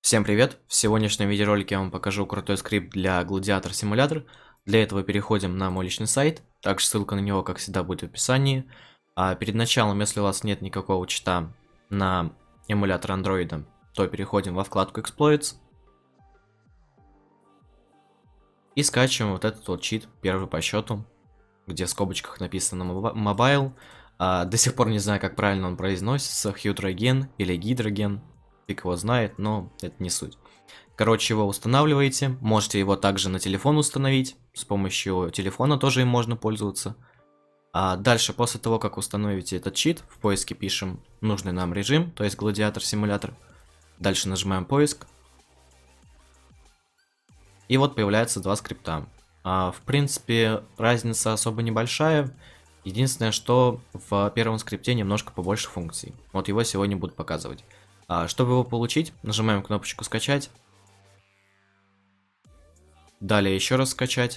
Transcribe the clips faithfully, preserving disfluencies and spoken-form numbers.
Всем привет! В сегодняшнем видеоролике я вам покажу крутой скрипт для Gladiator Simulator. Для этого переходим на мой личный сайт, также ссылка на него, как всегда, будет в описании. А перед началом, если у вас нет никакого чита на эмулятор андроида, то переходим во вкладку Exploits и скачиваем вот этот вот чит, первый по счету, где в скобочках написано Mobile. А, до сих пор не знаю, как правильно он произносится, Hydrogen или Гидроген. Фиг его знает, но это не суть. Короче, его устанавливаете. Можете его также на телефон установить. С помощью телефона тоже им можно пользоваться. А дальше, после того, как установите этот чит, в поиске пишем нужный нам режим, то есть Gladiator Simulator. Дальше нажимаем поиск. И вот появляются два скрипта. А, в принципе, разница особо небольшая. Единственное, что в первом скрипте немножко побольше функций. Вот его сегодня буду показывать. А, чтобы его получить, нажимаем кнопочку «Скачать». Далее еще раз «Скачать».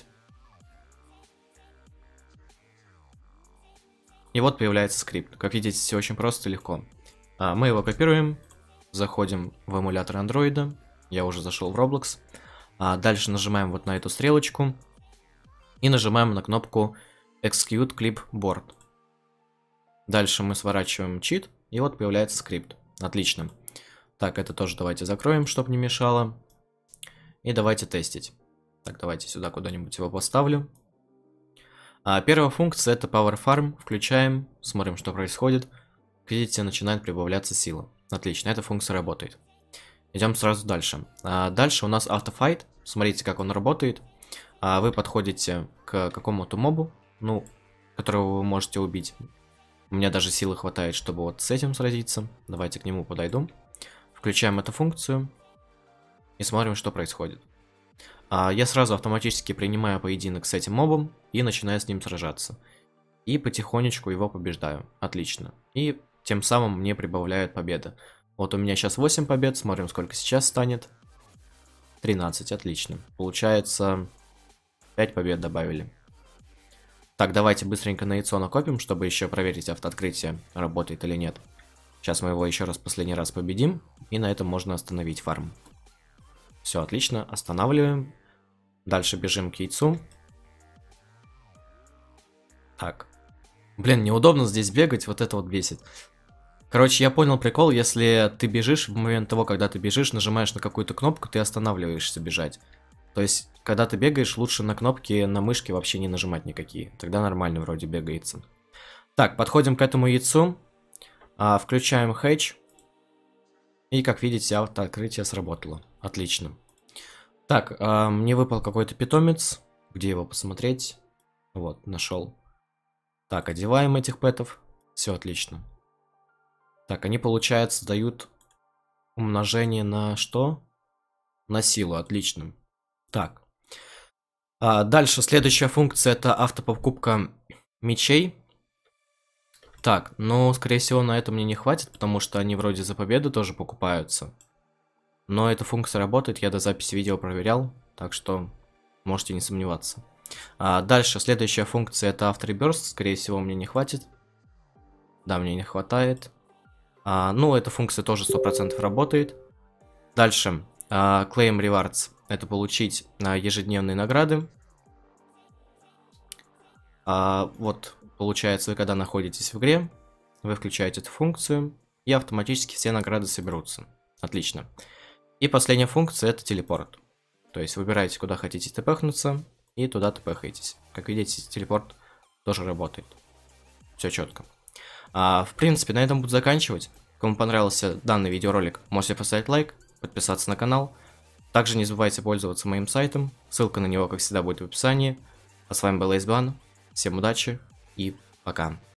И вот появляется скрипт. Как видите, все очень просто и легко. А, мы его копируем, заходим в эмулятор андроида. Я уже зашел в Roblox. А, дальше нажимаем вот на эту стрелочку. И нажимаем на кнопку Execute Clipboard. Дальше мы сворачиваем чит, и вот появляется скрипт. Отлично. Так, это тоже давайте закроем, чтобы не мешало. И давайте тестить. Так, давайте сюда куда-нибудь его поставлю. А, первая функция — это Power Farm. Включаем, смотрим, что происходит. Видите, начинает прибавляться сила. Отлично, эта функция работает. Идем сразу дальше. А, дальше у нас Autofight. Смотрите, как он работает. А, вы подходите к какому-то мобу, ну, которого вы можете убить. У меня даже силы хватает, чтобы вот с этим сразиться. Давайте к нему подойду. Включаем эту функцию. И смотрим, что происходит. А, я сразу автоматически принимаю поединок с этим мобом. И начинаю с ним сражаться. И потихонечку его побеждаю. Отлично. И тем самым мне прибавляют победы. Вот у меня сейчас восемь побед. Смотрим, сколько сейчас станет. тринадцать. Отлично. Получается, пять побед добавили. Так, давайте быстренько на яйцо накопим, чтобы еще проверить, автооткрытие работает или нет. Сейчас мы его еще раз, последний раз победим, и на этом можно остановить фарм. Все, отлично, останавливаем. Дальше бежим к яйцу. Так. Блин, неудобно здесь бегать, вот это вот бесит. Короче, я понял прикол, если ты бежишь, в момент того, когда ты бежишь, нажимаешь на какую-то кнопку, ты останавливаешься бежать. То есть, когда ты бегаешь, лучше на кнопки на мышке вообще не нажимать никакие. Тогда нормально вроде бегается. Так, подходим к этому яйцу. А, включаем хэтч. И, как видите, автооткрытие сработало. Отлично. Так, а, мне выпал какой-то питомец. Где его посмотреть? Вот, нашел. Так, одеваем этих пэтов. Все отлично. Так, они, получается, дают умножение на что? На силу, отлично. Так. А, дальше следующая функция — это автопокупка мечей. Так, но скорее всего на это мне не хватит, потому что они вроде за победу тоже покупаются. Но эта функция работает, я до записи видео проверял, так что можете не сомневаться. А, дальше следующая функция — это автореберст. Скорее всего мне не хватит. Да, мне не хватает. А, ну, эта функция тоже сто процентов работает. Дальше а, Claim Rewards. Это получить а, ежедневные награды. А, вот, получается, вы когда находитесь в игре, вы включаете эту функцию, и автоматически все награды соберутся. Отлично. И последняя функция — это телепорт. То есть выбираете, куда хотите тпхнуться, и туда тпхаетесь. Как видите, телепорт тоже работает. Все четко. А, в принципе, на этом буду заканчивать. Кому понравился данный видеоролик, можете поставить лайк, подписаться на канал. Также не забывайте пользоваться моим сайтом, ссылка на него, как всегда, будет в описании. А с вами был Эйсбан, всем удачи и пока.